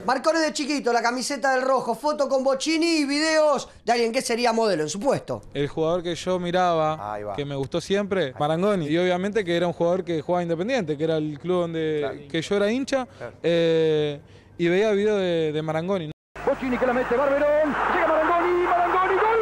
Marcone de chiquito, la camiseta del rojo, foto con Bocchini y videos de alguien que sería modelo en su puesto. El jugador que yo miraba, que me gustó siempre, Marangoni. Y obviamente que era un jugador que jugaba Independiente, que era el club donde que yo era hincha. Y veía videos de Marangoni. Bocchini que la mete, Barberón, llega Marangoni, Marangoni, ¡gol!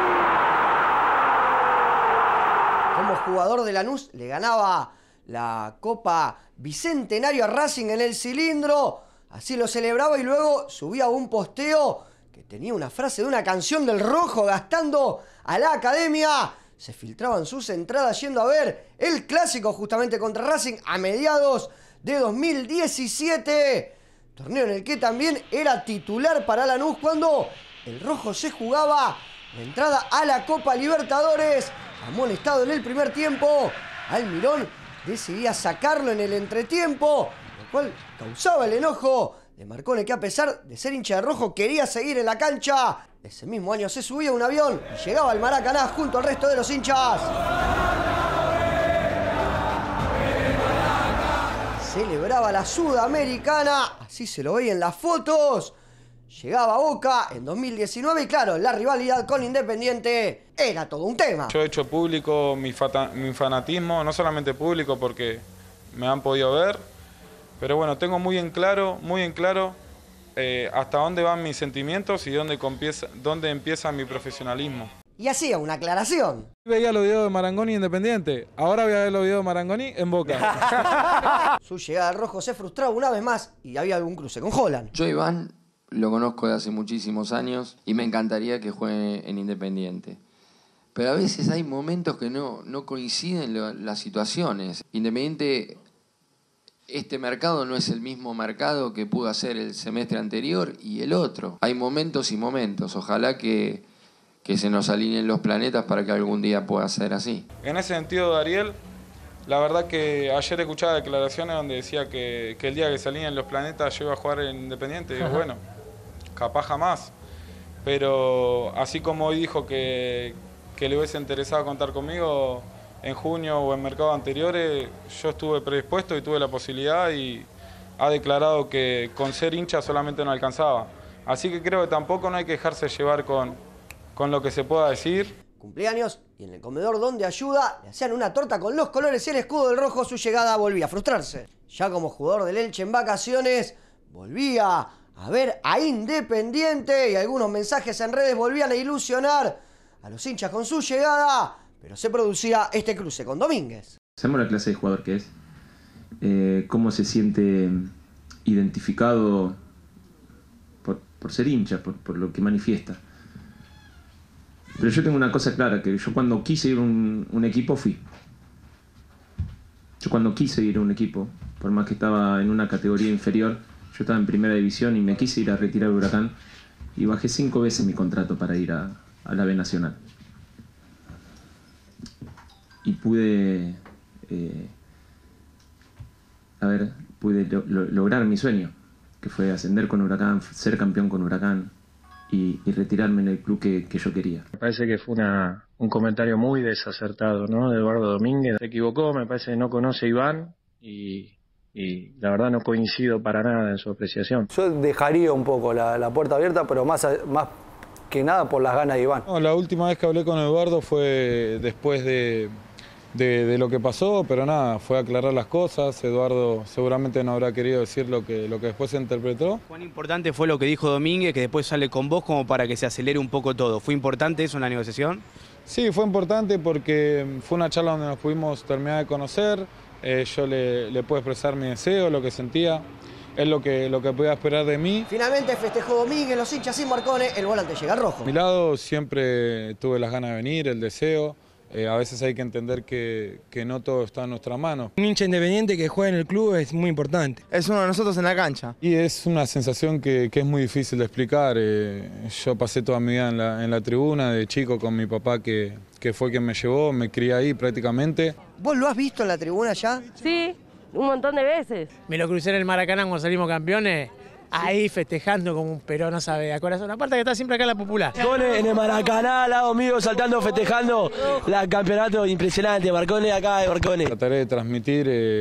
Como jugador de Lanús le ganaba la Copa Bicentenario a Racing en el cilindro. Así lo celebraba y luego subía un posteo que tenía una frase de una canción del Rojo gastando a la academia. Se filtraban sus entradas yendo a ver el clásico justamente contra Racing a mediados de 2017. Torneo en el que también era titular para Lanús cuando el Rojo se jugaba la entrada a la Copa Libertadores. Amonestado en el primer tiempo, Almirón decidía sacarlo en el entretiempo, lo cual causaba el enojo de Marcone, que a pesar de ser hincha de Rojo quería seguir en la cancha. Ese mismo año se subía a un avión y llegaba al Maracaná junto al resto de los hinchas. Celebraba la Sudamericana, así se lo veía en las fotos. Llegaba a Boca en 2019 y claro, la rivalidad con Independiente era todo un tema. Yo he hecho público mi fanatismo, no solamente público porque me han podido ver, pero bueno, tengo muy en claro hasta dónde van mis sentimientos y dónde empieza mi profesionalismo. Y hacía una aclaración. Veía los videos de Marangoni Independiente, ahora voy a ver los videos de Marangoni en Boca. Su llegada al Rojo se frustraba una vez más y había algún cruce con Holland. Yo Iván lo conozco de hace muchísimos años y me encantaría que juegue en Independiente. Pero a veces hay momentos que no coinciden las situaciones. Independiente, este mercado no es el mismo mercado que pudo hacer el semestre anterior y el otro. Hay momentos y momentos. Ojalá que se nos alineen los planetas para que algún día pueda ser así. En ese sentido, Ariel, la verdad que ayer escuchaba declaraciones donde decía que el día que se alineen los planetas yo iba a jugar en Independiente. Digo, bueno, capaz jamás. Pero así como hoy dijo que le hubiese interesado contar conmigo en junio o en mercados anteriores, yo estuve predispuesto y tuve la posibilidad y ha declarado que con ser hincha solamente no alcanzaba. Así que creo que tampoco no hay que dejarse llevar con lo que se pueda decir. Cumpleaños y en el comedor donde ayuda le hacían una torta con los colores y el escudo del Rojo. Su llegada volvía a frustrarse. Ya como jugador del Elche en vacaciones, volvía a ver a Independiente y algunos mensajes en redes volvían a ilusionar a los hinchas con su llegada, pero se producía este cruce con Domínguez. Sabemos la clase de jugador que es, cómo se siente identificado por ser hincha, por lo que manifiesta. Pero yo tengo una cosa clara, que yo cuando quise ir a un equipo fui. Yo cuando quise ir a un equipo, por más que estaba en una categoría inferior, yo estaba en primera división y me quise ir a retirar a Huracán y bajé 5 veces mi contrato para ir a la B Nacional. Y pude lograr mi sueño, que fue ascender con Huracán, ser campeón con Huracán y retirarme en el club que yo quería. Me parece que fue un comentario muy desacertado, ¿no?, de Eduardo Domínguez. Se equivocó, me parece que no conoce a Iván y la verdad no coincido para nada en su apreciación. Yo dejaría un poco la puerta abierta, pero más que nada por las ganas de Iván. No, la última vez que hablé con Eduardo fue después de lo que pasó, pero nada, fue aclarar las cosas. Eduardo seguramente no habrá querido decir lo que después se interpretó. ¿Cuán importante fue lo que dijo Domínguez, que después sale con vos como para que se acelere un poco todo? ¿Fue importante eso en la negociación? Sí, fue importante porque fue una charla donde nos pudimos terminar de conocer. Yo le pude expresar mi deseo, lo que sentía, es lo que podía esperar de mí. Finalmente festejó Domínguez, los hinchas sin Marcone, el volante llega al Rojo. A mi lado siempre tuve las ganas de venir, el deseo. A veces hay que entender que no todo está en nuestra mano. Un hincha independiente que juega en el club es muy importante. Es uno de nosotros en la cancha. Y es una sensación que es muy difícil de explicar. Yo pasé toda mi vida en la tribuna, de chico con mi papá que fue quien me llevó, me crié ahí prácticamente. ¿Vos lo has visto en la tribuna ya? Sí, un montón de veces. Me lo crucé en el Maracaná cuando salimos campeones. Ahí festejando como un perón, no sabe, a corazón. Aparte que está siempre acá en la Popular. Goles en el Maracaná, al lado mío, saltando, festejando el campeonato impresionante. Marcone acá de Marcone. Trataré de transmitir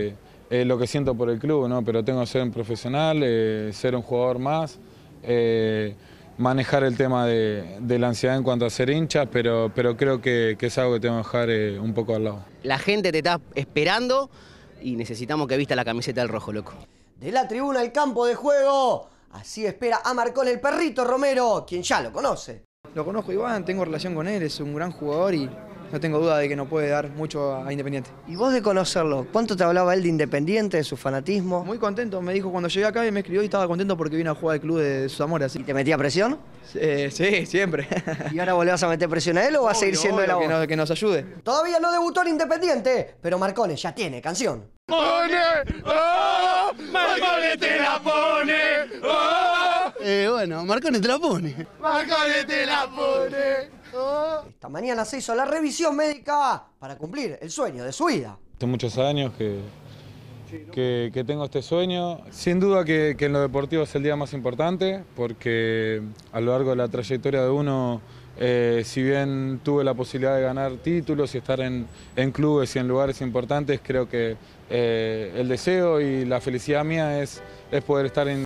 lo que siento por el club, ¿no? Pero tengo que ser un profesional, ser un jugador más, manejar el tema de la ansiedad en cuanto a ser hincha, pero creo que es algo que tengo que dejar un poco al lado. La gente te está esperando y necesitamos que vista la camiseta del rojo, loco. De la tribuna al campo de juego, así espera a Marcón el perrito Romero, quien ya lo conoce. Lo conozco Iván, tengo relación con él, es un gran jugador y no tengo duda de que nos puede dar mucho a Independiente. ¿Y vos de conocerlo? ¿Cuánto te hablaba él de Independiente, de su fanatismo? Muy contento, me dijo cuando llegué acá y me escribió y estaba contento porque vino a jugar al club de sus amores. ¿Y te metía presión? Sí, siempre. ¿Y ahora volvés a meter presión a él o vas a seguir siendo el abogado? Que nos ayude. Todavía no debutó en Independiente, pero Marcones ya tiene canción. ¡Pone! ¡Oh! ¡Marcones te la pone! ¡Oh! Bueno, Marcones te la pone. ¡Marcones te la pone! ¡Oh! Esta mañana se hizo la revisión médica para cumplir el sueño de su vida. Hace muchos años que tengo este sueño. Sin duda que en lo deportivo es el día más importante, porque a lo largo de la trayectoria de uno, si bien tuve la posibilidad de ganar títulos y estar en clubes y en lugares importantes, creo que el deseo y la felicidad mía es poder estar en